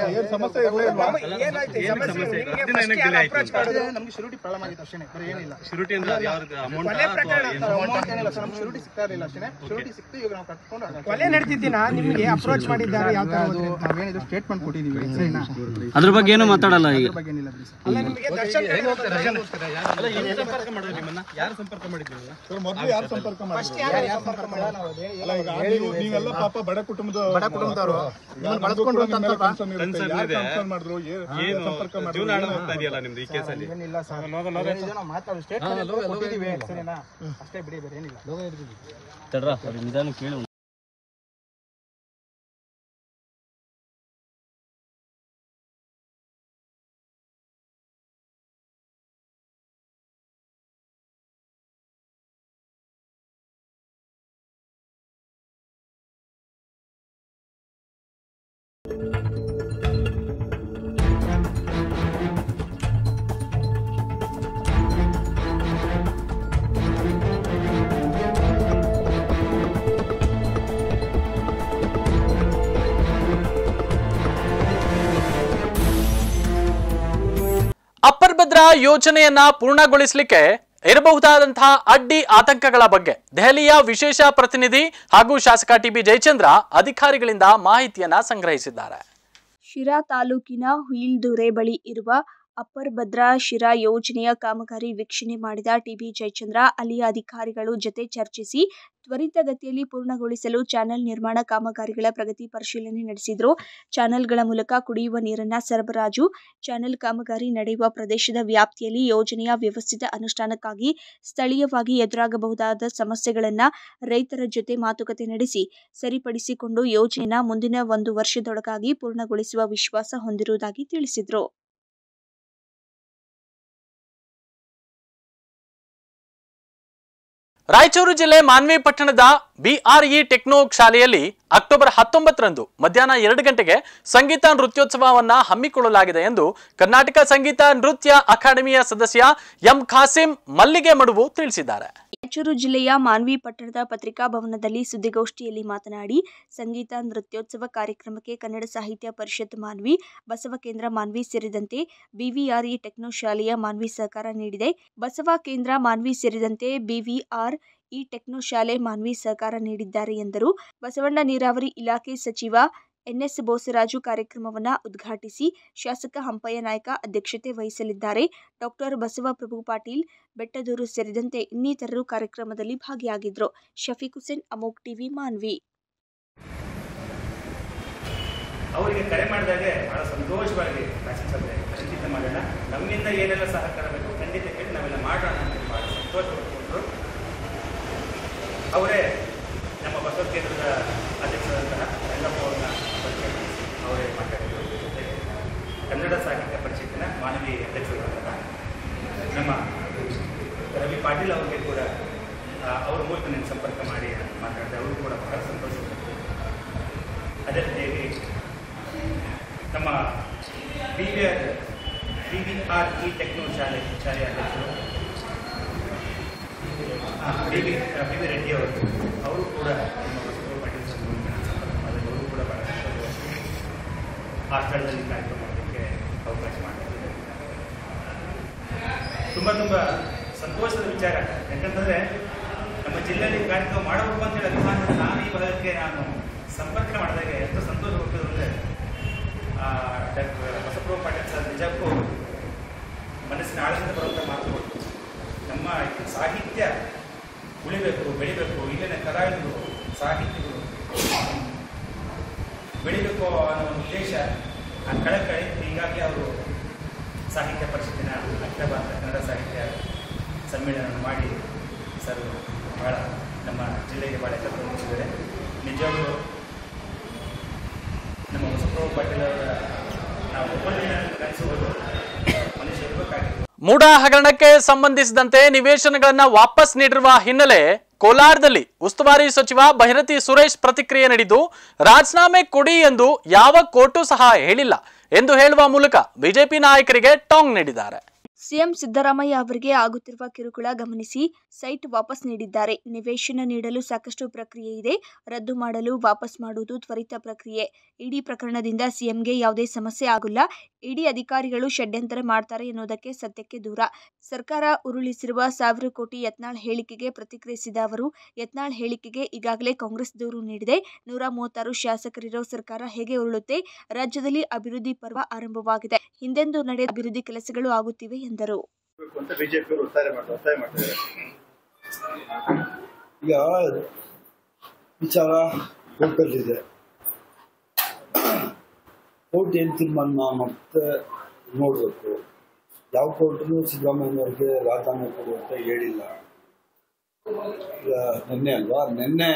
ನಮ್ಗೆ ಶೂರಿಟಿ ಪ್ರಾಬ್ಲಮ್ ಆಗಿತ್ತು ಅಷ್ಟೇ, ಬೇರೆ ಏನಿಲ್ಲ. ಶೂರಿಟಿ ಅಮೌಂಟ್ ಏನಿಲ್ಲ ಸರ್, ನಮ್ಗೆ ಶೂರಿಟಿ ಸಿಗ್ತಾ ಇರಲಿಲ್ಲ ಅಷ್ಟೇ. ಶೂರಿಟಿ ಸಿಕ್ತು, ಈಗ ನಾವು ಕಟ್ಕೊಂಡು ಕೊಲೆ ನಡೆದಿದ್ದೀನ ನಿಮ್ಗೆ ಅಪ್ರೋಚ್ ಮಾಡಿದ್ದಾರೆ. ಯಾವ ತರ ನಾವೇನಿದ್ರು ಸ್ಟೇಟ್ಮೆಂಟ್ ಕೊಟ್ಟಿದ್ದೀವಿ, ಸರಿನಾ? ಅದ್ರ ಬಗ್ಗೆ ಏನು ಮಾತಾಡಲ್ಲ. ಈಗ ಬಗ್ಗೆ ಏನಿಲ್ಲ. ಅಲ್ಲ ನಿಮಗೆ ದರ್ಶನ್ ಸಂಪರ್ಕ ಮಾಡಿದ್ರು ನಿಮ್ಮನ್ನ? ಯಾರು ಸಂಪರ್ಕ ಮಾಡಿದ್ರು? ಮೊದಲು ಯಾರು ಸಂಪರ್ಕ ಮಾಡಿದ್ರು? ನೀವೆಲ್ಲ ಪಾಪ ಬಡ ಕುಟುಂಬದ ಬಡ ಕುಟುಂಬದವರು ಬಳಸ್ಕೊಂಡು ಮಾಡಿದ್ರು. ಏನು ಸಂಪರ್ಕ ಮಾಡಿದ್ರು? ನಿಮ್ದು ಈ ಕೇಸಲ್ಲಿ ಏನಿಲ್ಲ ಸರ್, ನಾವು ಮಾತಾಡೋ ಸ್ಟೇಟ್ಮೆಂಟ್ ಕೊಟ್ಟಿದ್ದೀವಿ, ಸರಿನಾ? ಅಷ್ಟೇ ಬಿಡಿ, ಬೇರೆ ಏನಿಲ್ಲ. ತಡ್ರ ನಿಧಾನ ಕೇಳಿ. ಅಪ್ಪರ್ ಭದ್ರಾ ಯೋಜನೆಯನ್ನ ಪೂರ್ಣಗೊಳಿಸಲಿಕ್ಕೆ ಇರಬಹುದಾದಂತಹ ಅಡ್ಡಿ ಆತಂಕಗಳ ಬಗ್ಗೆ ದೆಹಲಿಯ ವಿಶೇಷ ಪ್ರತಿನಿಧಿ ಹಾಗೂ ಶಾಸಕ ಟಿಬಿ ಜಯಚಂದ್ರ ಅಧಿಕಾರಿಗಳಿಂದ ಮಾಹಿತಿಯನ್ನ ಸಂಗ್ರಹಿಸಿದ್ದಾರೆ. ಶಿರಾ ತಾಲೂಕಿನ ಹುಯಿಲ್ದುರೆ ಬಳಿ ಇರುವ ಅಪ್ಪರ್ ಭದ್ರಾ ಶಿರಾ ಯೋಜನೆಯ ಕಾಮಗಾರಿ ವೀಕ್ಷಣೆ ಮಾಡಿದ ಟಿಬಿ ಜಯಚಂದ್ರ ಅಲ್ಲಿಯ ಅಧಿಕಾರಿಗಳು ಜೊತೆ ಚರ್ಚಿಸಿ ತ್ವರಿತಗತಿಯಲ್ಲಿ ಪೂರ್ಣಗೊಳಿಸಲು ಚಾನೆಲ್ ನಿರ್ಮಾಣ ಕಾಮಗಾರಿಗಳ ಪ್ರಗತಿ ಪರಿಶೀಲನೆ ನಡೆಸಿದರು. ಚಾನೆಲ್ಗಳ ಮೂಲಕ ಕುಡಿಯುವ ನೀರನ್ನ ಸರಬರಾಜು, ಚಾನೆಲ್ ಕಾಮಗಾರಿ ನಡೆಯುವ ಪ್ರದೇಶದ ವ್ಯಾಪ್ತಿಯಲ್ಲಿ ಯೋಜನೆಯ ವ್ಯವಸ್ಥಿತ ಅನುಷ್ಠಾನಕ್ಕಾಗಿ ಸ್ಥಳೀಯವಾಗಿ ಎದುರಾಗಬಹುದಾದ ಸಮಸ್ಯೆಗಳನ್ನು ರೈತರ ಜೊತೆ ಮಾತುಕತೆ ನಡೆಸಿ ಸರಿಪಡಿಸಿಕೊಂಡು ಯೋಜನೆಯನ್ನು ಮುಂದಿನ ಒಂದು ವರ್ಷದೊಳಗಾಗಿ ಪೂರ್ಣಗೊಳಿಸುವ ವಿಶ್ವಾಸ ಹೊಂದಿರುವುದಾಗಿ ತಿಳಿಸಿದರು. ರಾಯಚೂರು ಜಿಲ್ಲೆ ಮಾನ್ವಿ ಪಟ್ಟಣದ ಬಿಆರ್ಇ ಟೆಕ್ನೋ ಶಾಲೆಯಲ್ಲಿ ಅಕ್ಟೋಬರ್ ಹತ್ತೊಂಬತ್ತರಂದು ಮಧ್ಯಾಹ್ನ ಎರಡು ಗಂಟೆಗೆ ಸಂಗೀತ ನೃತ್ಯೋತ್ಸವವನ್ನ ಹಮ್ಮಿಕೊಳ್ಳಲಾಗಿದೆ ಎಂದು ಕರ್ನಾಟಕ ಸಂಗೀತ ನೃತ್ಯ ಅಕಾಡೆಮಿಯ ಸದಸ್ಯ ಎಂ ಖಾಸಿಂ ಮಲ್ಲಿಗೆ ಮಡುವು ತಿಳಿಸಿದ್ದಾರೆ. ರಾಯಚೂರು ಜಿಲ್ಲೆಯ ಮಾನ್ವಿ ಪಟ್ಟಣದ ಪತ್ರಿಕಾ ಭವನದಲ್ಲಿ ಸುದ್ದಿಗೋಷ್ಠಿಯಲ್ಲಿ ಮಾತನಾಡಿ, ಸಂಗೀತ ನೃತ್ಯೋತ್ಸವ ಕಾರ್ಯಕ್ರಮಕ್ಕೆ ಕನ್ನಡ ಸಾಹಿತ್ಯ ಪರಿಷತ್ ಮಾನ್ವಿ, ಬಸವ ಕೇಂದ್ರ ಮಾನ್ವಿ ಸೇರಿದಂತೆ ಬಿವಿಆರ್ಇ ಟೆಕ್ನೋ ಶಾಲೆಯ ಮಾನ್ವಿ ಸಹಕಾರ ನೀಡಿದೆ. ಬಸವ ಕೇಂದ್ರ ಮಾನ್ವಿ ಸೇರಿದಂತೆ ಬಿವಿಆರ್ ಈ ಟೆಕ್ನೋ ಶಾಲೆ ಮಾನ್ವಿ ಸಹಕಾರ ನೀಡಿದ್ದಾರೆ ಎಂದರು. ಬಸವಣ್ಣ ನೀರಾವರಿ ಇಲಾಖೆ ಸಚಿವ ಎನ್ಎಸ್ ಬೋಸರಾಜು ಕಾರ್ಯಕ್ರಮವನ್ನು ಉದ್ಘಾಟಿಸಿ ಶಾಸಕ ಹಂಪಯ್ಯ ನಾಯ್ಕ ಅಧ್ಯಕ್ಷತೆ ವಹಿಸಲಿದ್ದಾರೆ. ಡಾಕ್ಟರ್ ಬಸವಪ್ರಭು ಪಾಟೀಲ್ ಬೆಟ್ಟದೂರು ಸೇರಿದಂತೆ ಇನ್ನಿತರರು ಕಾರ್ಯಕ್ರಮದಲ್ಲಿ ಭಾಗಿಯಾಗಿದ್ದರು. ಶಫೀಕ್ ಹುಸೇನ್, ಅಮೋಕ್ ಟಿವಿ, ಮಾನ್ವಿ. ಅವರಿಗೆ ಕರೆ ಮಾಡಿದಾಗೆ ಬಹಳ ಸಂತೋಷವಾಗಿ ಖಂಡಿತ ಮಾಡೋಣ, ನಮ್ಮಿಂದ ಏನೆಲ್ಲ ಸಹಕಾರ ಬೇಕು ಖಂಡಿತ ಕೇಳಿ ನಾವೆಲ್ಲ ಮಾಡೋಣ ಅಂತ ಬಹಳ ಸಂತೋಷ ಪಡ್ಕೊಂಡ್ರು. ಅವರೇ ನಮ್ಮ ಬಸವ ಕೇಂದ್ರದ ಅಧ್ಯಕ್ಷರಾದಂತಹ ರಂಗಪ್ಪ ಅವ್ರನ್ನ ಪಾಟೀಲ್ ಅವರಿಗೆ ಕೂಡ ಅವ್ರ ಮೂಲಕ నేను ಸಂಪರ್ಕ ಮಾಡಿ ಮಾತಾಡಿದೆ. ಅವರು ಕೂಡ ಬಹಳ ಸಂತೋಷಪಟ್ಟರು. ಅದೇ ರೀತಿಯಾಗಿ ನಮ್ಮ B V R B V R E techno ಶಾಲೆ ಶಾಲೆಯ ಅಧ್ಯಕ್ಷರು B V B V Reddy ಅವರು ಅವರು ಕೂಡ ನಮ್ಮ ಬಸವರಾಜ ಪಾಟೀಲ್ ಸರ್ ಮೂಲಕ ಸಂಪರ್ಕ ಮಾಡಿದ್ರು. ಅವರು ಕೂಡ ಬಹಳ ಸಂತೋಷವಾಗಿ ಆ ಸ್ಥಳದಲ್ಲಿ ಕಾರ್ಯಕ್ರಮ ಮಾಡೋದಕ್ಕೆ ಅವಕಾಶ ಮಾಡಿದ್ದಾರೆ. ತುಂಬ ತುಂಬ ಸಂತೋಷದ ವಿಚಾರ. ಯಾಕಂತಂದರೆ ನಮ್ಮ ಜಿಲ್ಲೆಯಲ್ಲಿ ಕಾರ್ಯಕ್ರಮ ಮಾಡಬೇಕು ಅಂತೇಳಿ ಅಭಿಮಾನ ನಾನು ಈ ಭಾಗಕ್ಕೆ ನಾನು ಸಂಪರ್ಕ ಮಾಡಿದಾಗ ಎಷ್ಟು ಸಂತೋಷ ಹೋಗ್ತದೆ ಅಂದರೆ ಡಾಕ್ಟರ್ ಬಸವರಾಜ ಪಾಟೀಲ್ ಸರ್ ನಿಜಕ್ಕೂ ಮನಸ್ಸಿನ ಆಳದಿಂದ ಬರುವಂಥ ಮಾತುಗಳು. ನಮ್ಮ ಸಾಹಿತ್ಯ ಉಳಿಬೇಕು, ಬೆಳಿಬೇಕು, ಇಲ್ಲಿನ ಕಲಾವಿದರು ಸಾಹಿತ್ಯಗಳು ಬೆಳಿಬೇಕು ಅನ್ನೋ ಒಂದು ಉದ್ದೇಶ ಆ ಕಳಕಳಿ. ಹೀಗಾಗಿ ಅವರು ಸಾಹಿತ್ಯ ಪರಿಷತ್ತಿನ ಅಖಿಲ ಭಾರತ ಕನ್ನಡ ಸಾಹಿತ್ಯ ಸಮ್ಮೇಳನ ಮಾಡಿ ಸರ್ ಭಾಳ ನಮ್ಮ ಜಿಲ್ಲೆಗೆ ಭಾಳ ಹೆಸರು ತಂದಿದ್ದಾರೆ. ನಿಜವಾಗ್ಲೂ ನಮ್ಮ ಬಸವರಾಜ ಪಾಟೀಲ್ ಅವರ ನಾವು ಒಬ್ಬರಿಗೆ ಕಲಿಸುವುದು ಮನುಷ್ಯ ಇರಬೇಕಾಗಿತ್ತು. ಮೂಡ ಹಗರಣಕ್ಕೆ ಸಂಬಂಧಿಸಿದಂತೆ ನಿವೇಶನಗಳನ್ನ ವಾಪಸ್ ನೀಡಿರುವ ಹಿನ್ನೆಲೆ ಕೋಲಾರದಲ್ಲಿ ಉಸ್ತುವಾರಿ ಸಚಿವ ಭೈರತಿ ಸುರೇಶ್ ಪ್ರತಿಕ್ರಿಯೆ ನೀಡಿದ್ದು, ರಾಜೀನಾಮೆ ಕೊಡಿ ಎಂದು ಯಾವ ಕೋರ್ಟು ಸಹ ಹೇಳಿಲ್ಲ ಎಂದು ಹೇಳುವ ಮೂಲಕ ಬಿಜೆಪಿ ನಾಯಕರಿಗೆ ಟಾಂಗ್ ನೀಡಿದ್ದಾರೆ. ಸಿಎಂ ಸಿದ್ದರಾಮಯ್ಯ ಅವರಿಗೆ ಆಗುತ್ತಿರುವ ಕಿರುಕುಳ ಗಮನಿಸಿ ಸೈಟ್ ವಾಪಸ್ ನೀಡಿದ್ದಾರೆ. ನಿವೇಶನ ನೀಡಲು ಸಾಕಷ್ಟು ಪ್ರಕ್ರಿಯೆ ಇದೆ, ರದ್ದು ಮಾಡಲು ವಾಪಸ್ ಮಾಡುವುದು ತ್ವರಿತ ಪ್ರಕ್ರಿಯೆ. ಇಡಿ ಪ್ರಕರಣದಿಂದ ಸಿಎಂಗೆ ಯಾವುದೇ ಸಮಸ್ಯೆ ಆಗಿಲ್ಲ. ಇಡಿ ಅಧಿಕಾರಿಗಳು ಷಡ್ಯಂತರ ಮಾಡ್ತಾರೆ ಎನ್ನುವುದಕ್ಕೆ ಸತ್ಯಕ್ಕೆ ದೂರ. ಸರ್ಕಾರ ಉರುಳಿಸಿರುವ ಸಾವಿರ ಕೋಟಿ ಯತ್ನಾಳ್ ಹೇಳಿಕೆಗೆ ಪ್ರತಿಕ್ರಿಯಿಸಿದ ಅವರು, ಯತ್ನಾಳ್ ಹೇಳಿಕೆಗೆ ಈಗಾಗಲೇ ಕಾಂಗ್ರೆಸ್ ದೂರು ನೀಡಿದೆ. ನೂರ ಮೂವತ್ತಾರು ಶಾಸಕರಿರೋ ಸರ್ಕಾರ ಹೇಗೆ ಉರುಳುತ್ತೆ? ರಾಜ್ಯದಲ್ಲಿ ಅಭಿವೃದ್ಧಿ ಪರ್ವ ಆರಂಭವಾಗಿದೆ. ಹಿಂದೆಂದೂ ನಡೆದ ಅಭಿವೃದ್ಧಿ ಕೆಲಸಗಳು ಆಗುತ್ತಿವೆ ಎಂದರು. ಈಗ ವಿಚಾರ ಕೋರ್ಟಲ್ಲಿದೆ. ಕೋರ್ಟ್ ಏನು ತೀರ್ಮಾನ ಮತ್ತೆ ನೋಡಬೇಕು. ಯಾವ ಕೋರ್ಟು ಸಿದ್ದರಾಮಯ್ಯವ್ರಿಗೆ ರಾಜೀನಾಮೆ ಕೊಡು ಅಂತ ಹೇಳಿಲ್ಲ. ನಿನ್ನೆ ಅಲ್ವಾ ನಿನ್ನೆ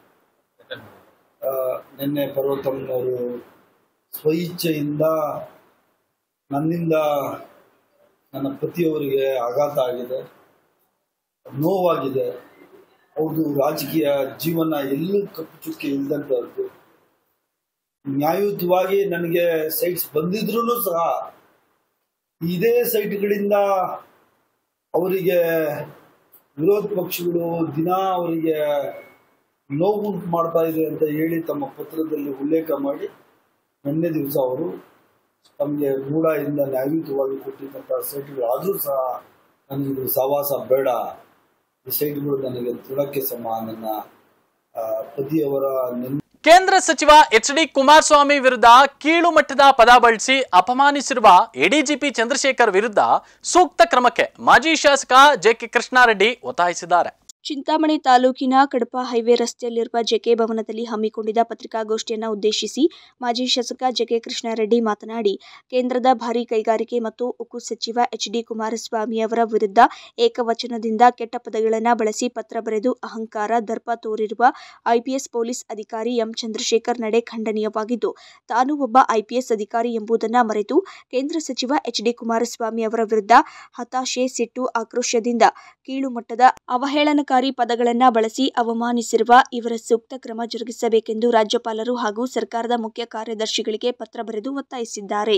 ನಿನ್ನೆ ಪರ್ವತಮ್ಮನವರು ಸ್ವಇಚ್ಛೆಯಿಂದ ನನ್ನಿಂದ ನನ್ನ ಪತಿಯವರಿಗೆ ಆಘಾತ ಆಗಿದೆ, ನೋವಾಗಿದೆ. ಅವ್ರದ್ದು ರಾಜಕೀಯ ಜೀವನ ಎಲ್ಲೂ ಕಪ್ಪು ಚುಕ್ಕೆ ಇಲ್ದಂಥದ್ದು. ನ್ಯಾಯಯುತವಾಗಿ ನನಗೆ ಸೈಟ್ಸ್ ಬಂದಿದ್ರೂ ಸಹ ಇದೇ ಸೈಟ್ಗಳಿಂದ ಅವರಿಗೆ ವಿರೋಧ ಪಕ್ಷಗಳು ದಿನ ಅವರಿಗೆ ನೋವುಂಟು ಮಾಡ್ತಾ ಇದೆ ಅಂತ ಹೇಳಿ ತಮ್ಮ ಪತ್ರದಲ್ಲಿ ಉಲ್ಲೇಖ ಮಾಡಿ ನಿನ್ನೆ ದಿವಸ ಅವರು ತಮಗೆ ಮೂಡದಿಂದ ನ್ಯಾಯಯುತವಾಗಿ ಕೊಟ್ಟಿದ್ದಂಥ ಸೈಟ್ಗಳು ಆದರೂ ಸಹ ನನಗಿದು ಸಹವಾಸ ಬೇಡ, ಈ ಸೈಟ್ಗಳು ನನಗೆ ತೃಣಕ್ಕೆ ಸಮ, ನನ್ನ ಪತಿಯವರ ಕೇಂದ್ರ ಸಚಿವ ಎಚ್ ಡಿ ಕುಮಾರಸ್ವಾಮಿ ವಿರುದ್ಧ ಕೀಳು ಮಟ್ಟದ ಪದ ಬಳಸಿ ಅಪಮಾನಿಸಿರುವ ಎಡಿಜಿಪಿ ಚಂದ್ರಶೇಖರ್ ವಿರುದ್ಧ ಸೂಕ್ತ ಕ್ರಮಕ್ಕೆ ಮಾಜಿ ಶಾಸಕ ಜೆ ಕೆ ಕೃಷ್ಣಾರೆಡ್ಡಿ ಒತ್ತಾಯಿಸಿದ್ದಾರೆ. ಚಿಂತಾಮಣಿ ತಾಲೂಕಿನ ಕಡಪ ಹೈವೇ ರಸ್ತೆಯಲ್ಲಿರುವ ಜೆಕೆ ಭವನದಲ್ಲಿ ಹಮ್ಮಿಕೊಂಡಿದ್ದ ಪತ್ರಿಕಾಗೋಷ್ಠಿಯನ್ನು ಉದ್ದೇಶಿಸಿ ಮಾಜಿ ಶಾಸಕ ಜೆಕೆ ಕೃಷ್ಣಾರೆಡ್ಡಿ ಮಾತನಾಡಿ, ಕೇಂದ್ರದ ಭಾರೀ ಕೈಗಾರಿಕೆ ಮತ್ತು ಉಕ್ಕು ಸಚಿವ ಎಚ್ ಡಿ ಕುಮಾರಸ್ವಾಮಿ ಅವರ ವಿರುದ್ಧ ಏಕವಚನದಿಂದ ಕೆಟ್ಟ ಪದಗಳನ್ನು ಬಳಸಿ ಪತ್ರ ಬರೆದು ಅಹಂಕಾರ, ದರ್ಪ ತೋರಿರುವ ಐಪಿಎಸ್ ಪೊಲೀಸ್ ಅಧಿಕಾರಿ ಎಂ ಚಂದ್ರಶೇಖರ್ ನಡೆ ಖಂಡನೀಯವಾಗಿದ್ದು, ತಾನು ಒಬ್ಬ ಐಪಿಎಸ್ ಅಧಿಕಾರಿ ಎಂಬುದನ್ನು ಮರೆತು ಕೇಂದ್ರ ಸಚಿವ ಎಚ್ ಡಿ ಕುಮಾರಸ್ವಾಮಿ ಅವರ ವಿರುದ್ಧ ಹತಾಶೆ, ಸಿಟ್ಟು, ಆಕ್ರೋಶದಿಂದ ಕೀಳು ಮಟ್ಟದ ಅವಹೇಳನ ಪದಗಳನ್ನು ಬಳಸಿ ಅವಮಾನಿಸಿರುವ ಇವರ ಸೂಕ್ತ ಕ್ರಮ ಜರುಗಿಸಬೇಕೆಂದು ರಾಜ್ಯಪಾಲರು ಹಾಗೂ ಸರ್ಕಾರದ ಮುಖ್ಯ ಕಾರ್ಯದರ್ಶಿಗಳಿಗೆ ಪತ್ರ ಬರೆದು ಒತ್ತಾಯಿಸಿದ್ದಾರೆ.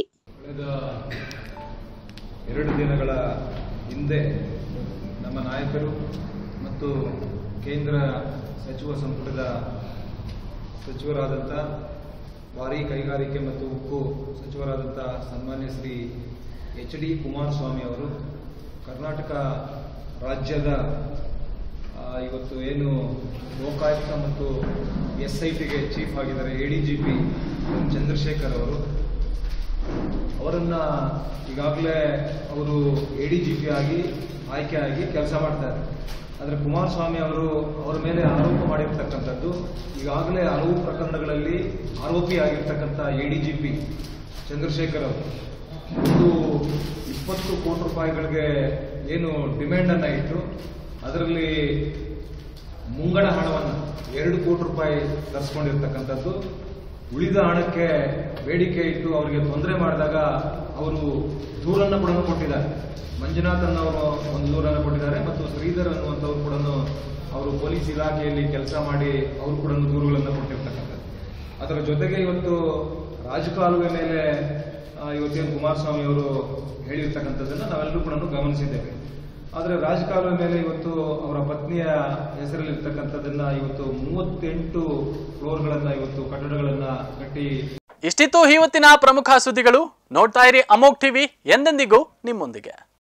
ಎರಡು ದಿನಗಳ ಹಿಂದೆ ನಮ್ಮ ನಾಯಕರು ಮತ್ತು ಕೇಂದ್ರ ಸಚಿವ ಸಂಪುಟದ ಸಚಿವರಾದಂಥ ಭಾರೀ ಕೈಗಾರಿಕೆ ಮತ್ತು ಉಕ್ಕು ಸಚಿವರಾದಂಥ ಸನ್ಮಾನ್ಯ ಶ್ರೀ ಎಚ್ ಡಿ ಕುಮಾರಸ್ವಾಮಿ ಅವರು ಕರ್ನಾಟಕ ರಾಜ್ಯದ ಇವತ್ತು ಏನು ಲೋಕಾಯುಕ್ತ ಮತ್ತು ಎಸ್ ಐ ಟಿಗೆ ಚೀಫ್ ಆಗಿದ್ದಾರೆ A D G P Chandrashekhar ಅವರು, ಅವರನ್ನು ಈಗಾಗಲೇ ಅವರು ಎ ಡಿ ಜಿ ಪಿ ಆಗಿ ಆಯ್ಕೆಯಾಗಿ ಕೆಲಸ ಮಾಡ್ತಾರೆ. ಆದರೆ ಕುಮಾರಸ್ವಾಮಿ ಅವರು ಅವರ ಮೇಲೆ ಆರೋಪ ಮಾಡಿರ್ತಕ್ಕಂಥದ್ದು ಈಗಾಗಲೇ ಹಲವು ಪ್ರಕರಣಗಳಲ್ಲಿ ಆರೋಪಿ ಆಗಿರ್ತಕ್ಕಂಥ A D G P Chandrashekhar ಅವರು ಒಂದು ಇಪ್ಪತ್ತು ಕೋಟಿ ರೂಪಾಯಿಗಳಿಗೆ ಏನು ಡಿಮ್ಯಾಂಡನ್ನು ಇಟ್ಟು ಅದರಲ್ಲಿ ಮುಂಗಡ ಹಣವನ್ನು ಎರಡು ಕೋಟಿ ರೂಪಾಯಿ ತರಿಸ್ಕೊಂಡಿರ್ತಕ್ಕಂಥದ್ದು, ಉಳಿದ ಹಣಕ್ಕೆ ಬೇಡಿಕೆ ಇಟ್ಟು ಅವರಿಗೆ ತೊಂದರೆ ಮಾಡಿದಾಗ ಅವರು ದೂರನ್ನು ಕೂಡ ಕೊಟ್ಟಿದ್ದಾರೆ. ಮಂಜುನಾಥ್ ಅನ್ನವರು ಒಂದು ದೂರನ್ನು ಕೊಟ್ಟಿದ್ದಾರೆ ಮತ್ತು ಶ್ರೀಧರ್ ಶ್ರೀಧರ್ ಅನ್ನುವಂಥವ್ರು ಕೂಡ ಅವರು ಪೊಲೀಸ್ ಇಲಾಖೆಯಲ್ಲಿ ಕೆಲಸ ಮಾಡಿ ಅವರು ಕೂಡ ದೂರುಗಳನ್ನು ಕೊಟ್ಟಿರ್ತಕ್ಕಂಥದ್ದು. ಅದರ ಜೊತೆಗೆ ಇವತ್ತು ರಾಜಕಾಲುವೆ ಮೇಲೆ ಇವತ್ತೇನು ಕುಮಾರಸ್ವಾಮಿ ಅವರು ಹೇಳಿರ್ತಕ್ಕಂಥದ್ದನ್ನು ನಾವೆಲ್ಲರೂ ಕೂಡ ಗಮನಿಸಿದ್ದೇವೆ. ಆದರೆ ರಾಜಕಾಲುವೆ ಮೇಲೆ ಇವತ್ತು ಅವರ ಪತ್ನಿಯ ಹೆಸರಲ್ಲಿರ್ತಕ್ಕಂಥದ್ದನ್ನ ಇವತ್ತು ಮೂವತ್ತೆಂಟು ಫ್ಲೋರ್ಗಳನ್ನ ಇವತ್ತು ಕಟ್ಟಡಗಳನ್ನ ಕಟ್ಟಿ. ಇಷ್ಟಿತ್ತು ಇವತ್ತಿನ ಪ್ರಮುಖ ಸುದ್ದಿಗಳು. ನೋಡ್ತಾ ಇರಿ ಅಮೋಘ್ ಟಿವಿ, ಎಂದೆಂದಿಗೂ ನಿಮ್ಮೊಂದಿಗೆ.